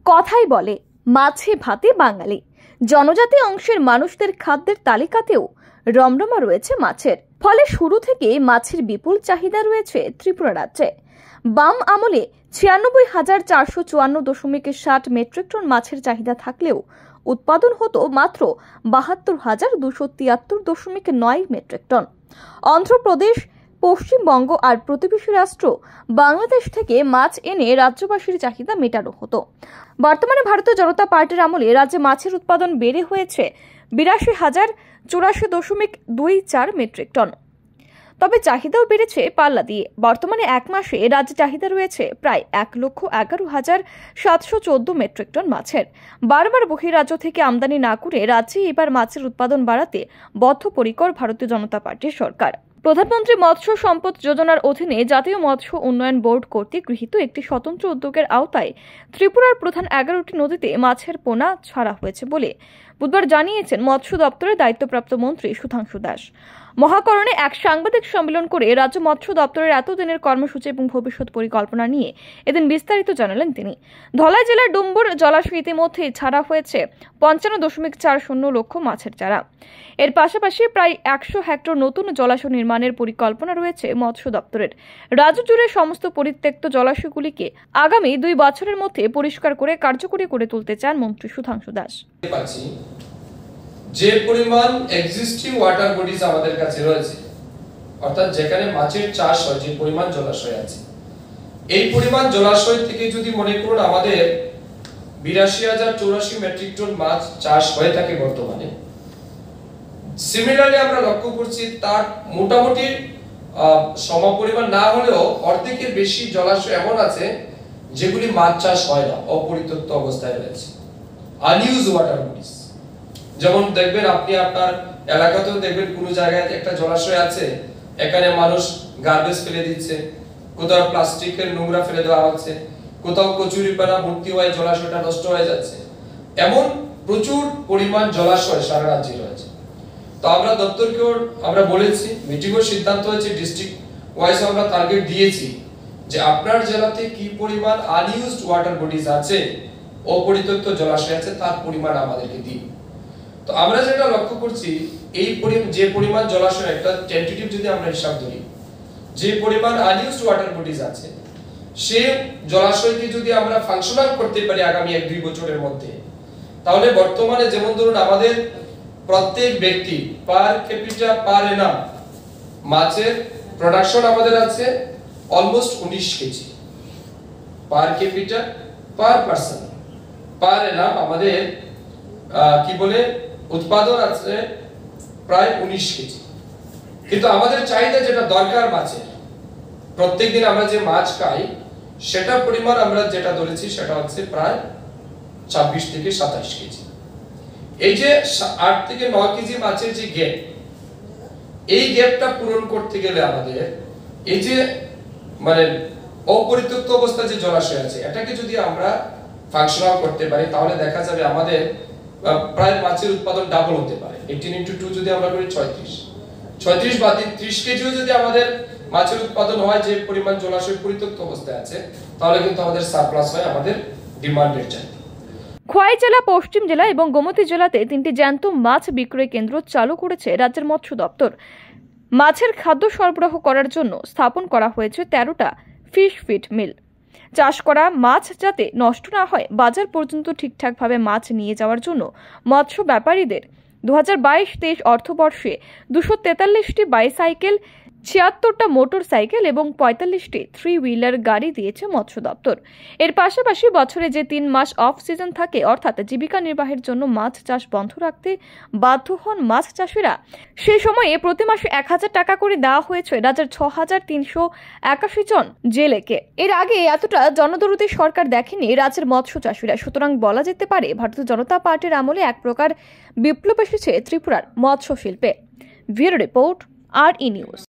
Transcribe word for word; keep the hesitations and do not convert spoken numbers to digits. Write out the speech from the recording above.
কথাই বলে মাছে ভাতে বাঙালি। জনজাতি অংশের মানুষদের খাদ্যের তালিকাতেও রমরমা রয়েছে মাছের। ফলে শুরু থেকে মাছের বিপুল চাহিদা রয়েছে ত্রিপুরা রাজ্যে। বাম আমলে ছিয়ানব্বই হাজার চারশো চুয়ান্ন দশমিক ষাট মেট্রিক টন মাছের চাহিদা থাকলেও উৎপাদন হতো মাত্র বাহাত্তর হাজার দুশো তিয়াত্তর দশমিক নয় মেট্রিক টন। অন্ধ্রপ্রদেশ, পশ্চিমবঙ্গ আর প্রতিবেশী রাষ্ট্র বাংলাদেশ থেকে মাছ এনে রাজ্যবাসীর চাহিদা মেটানো হতো। বর্তমানে ভারতীয় জনতা পার্টির আমলে রাজ্যে মাছের উৎপাদন বেড়ে হয়েছে বিরাশি হাজার চুরাশি দশমিক দুই চার মেট্রিক টন। তবে চাহিদাও বেড়েছে পাল্লা দিয়ে। বর্তমানে এক মাসে রাজ্যে চাহিদা রয়েছে প্রায় এক লক্ষ এগারো হাজার সাতশো চোদ্দ মেট্রিক টন মাছের। বারবার বহিরাজ্য থেকে আমদানি না করে রাজ্যে এবার মাছের উৎপাদন বাড়াতে বদ্ধপরিকর ভারতীয় জনতা পার্টির সরকার। প্রধানমন্ত্রী মৎস্য সম্পদ যোজনার অধীনে জাতীয় মৎস্য উন্নয়ন বোর্ড কর্তৃক গৃহীত একটি স্বতন্ত্র উদ্যোগের আওতায় ত্রিপুরার প্রধান এগারোটি নদীতে মাছের পোনা ছাড়া হয়েছে বলে বুধবার জানিয়েছেন মৎস্য দপ্তরের দায়িত্বপ্রাপ্ত মন্ত্রী সুধাংশু দাস। মহাকরণে এক সাংবাদিক সম্মেলন করে রাজ্য মৎস্য দপ্তরের এতদিনের কর্মসূচি এবং ভবিষ্যৎ পরিকল্পনা নিয়ে এদিন বিস্তারিত জানালেন তিনি। ধলাই জেলার ডুম্বুর জলাশয় ইতিমধ্যে ছাড়া হয়েছে পঞ্চান্ন দশমিক চার শূন্য লক্ষ মাছের চারা। এর পাশাপাশি প্রায় একশো হেক্টর নতুন জলাশয় নির্মাণের পরিকল্পনা রয়েছে মৎস্য দপ্তরের। রাজ্য জুড়ে সমস্ত পরিত্যক্ত জলাশয়গুলিকে আগামী দুই বছরের মধ্যে পরিষ্কার করে কার্যকরী করে তুলতে চান মন্ত্রী সুধাংশু দাস। যে পরিমাণ এক্সিস্টিং ওয়াটার বডিজ আমাদের কাছে রয়েছে, অর্থাৎ যেখানে মাছের চাষ হয়, যে পরিমাণ জলাশয় আছে, এই পরিমাণ জলাশয় থেকে যদি মনে করুন আমাদের বিরাশি হাজার চৌরাশি মেট্রিক টন মাছ চাষ হয়ে থাকে বর্তমানে, সিমিলারলি আমরা লক্ষ্য করছি তার মোটামুটি সমপরিমাণ না হলেও অর্ধেকের বেশি জলাশয় এমন আছে যেগুলি মাছ চাষ হয় না, অপরিত্যক্ত অবস্থায় রয়েছে, আনইউজ ওয়াটার বডিজ। যেমন দেখবেন আপনি আপনার এলাকাতেও দেখবেন কোনো জায়গায় একটা জলাশয় আছে, এখানে মানুষ গার্বেজ ফেলে দিচ্ছে, কোথাও প্লাস্টিকের নোংরা ফেলে দেওয়া হচ্ছে, কোথাও কচুরিপানা ভর্তি হয়ে জলাশয়টা নষ্ট হয়ে যাচ্ছে। এমন প্রচুর পরিমাণ জলাশয় সারা রাজ্যে রয়েছে। তো আমরা দপ্তরকেও আমরা বলেছি, মিটিংও সিদ্ধান্ত হয়েছে, ডিস্ট্রিক্ট ওয়াইজ আমরা টার্গেট দিয়েছি যে আপনার জেলাতে কি পরিমাণ আনইউজড ওয়াটার বডিজ আছে, অপরিত্যক্ত জলাশয় আছে, তার পরিমাণ আমাদেরকে দিন। তো আমরা যেটা লক্ষ্য করছি, এই যে পরিমাণ জলাশয়, একটা টেন্টেটিভ যদি আমরা হিসাব ধরি, যে পরিমাণ আনইউজড ওয়াটার বডিজ আছে, সে জলাশয়কে যদি আমরা ফাংশনাল করতে পারি আগামী এক দুই বছরের মধ্যে, তাহলে বর্তমানে যেমন ধরুন আমাদের প্রত্যেক ব্যক্তি পার ক্যাপিটা পার এনাম মাছের প্রোডাকশন আমাদের আছে অলমোস্ট উনিশ KG per capita per person, per annum আমাদের কি বলে উৎপাদন আছে প্রায় উনিশ কেজি। কিন্তু আমাদের চাহিদা যেটা দরকার মাছের, প্রত্যেকদিন আমরা যে মাছ খাই সেটা পরিমাণ আমরা যেটা ধরেছি সেটা হচ্ছে প্রায় ছাব্বিশ থেকে সাতাশ কেজি। এই যে আট থেকে নয় কেজি মাছের যে গ্যাপ, এই গ্যাপটা পূরণ করতে গেলে আমাদের এই যে মানে অপরিত্যক্ত অবস্থা যে জলাশয় আছে, এটাকে যদি আমরা ফাংশনাল করতে পারি, তাহলে দেখা যাবে আমাদের প্রায় মাছের উৎপাদন ডাবল হতে পারে। আঠারো ইনটু দুই যদি আমরা করি ছয়ত্রিশ, ছয়ত্রিশ বা ত্রিশ কেজিও যদি আমাদের মাছের উৎপাদন হয়, যে পরিমাণ জলাশয় পরিত্যক্ত অবস্থায় আছে, তাহলে কিন্তু আমাদের সারপ্লাস হয় আমাদের ডিমান্ডের চাইতে। খোয়াই জেলা, পশ্চিম জেলা এবং গোমতী জেলাতে তিনটি জ্যান্ত মাছ বিক্রয় কেন্দ্র চালু করেছে রাজ্যের মৎস্য দপ্তর। মাছের খাদ্য সরবরাহ করার জন্য স্থাপন করা হয়েছে তেরোটা ফিশ ফিড মিল। চাষ করা মাছ যাতে নষ্ট না হয়, বাজার পর্যন্ত ঠিকঠাকভাবে মাছ নিয়ে যাওয়ার জন্য মৎস্য ব্যাপারীদের দু হাজার বাইশ তেইশ অর্থবর্ষে দুশো তেতাল্লিশটি বাইসাইকেল, ছিয়াত্তরটা মোটর সাইকেল এবং পঁয়তাল্লিশটি থ্রি হুইলার গাড়ি দিয়েছে মৎস্য দপ্তর। এর পাশাপাশি বছরে যে তিন মাস অফ সিজন থাকে, অর্থাৎ জীবিকা নির্বাহের জন্য মাছ চাষ বন্ধ রাখতে বাধ্য হন মাছ চাষিরা, সেই সময়ে প্রতি মাসে এক হাজার টাকা করে দেওয়া হয়েছে রাজ্যের ছ হাজার তিনশো একাশি জন জেলেকে। এর আগে এতটা জনদরদি সরকার দেখেনি রাজ্যের মৎস্য চাষিরা। সুতরাং বলা যেতে পারে ভারতীয় জনতা পার্টির আমলে এক প্রকার বিপ্লব এসেছে ত্রিপুরার মৎস্য শিল্পে। ব্যুরো রিপোর্ট, আর ই নিউজ।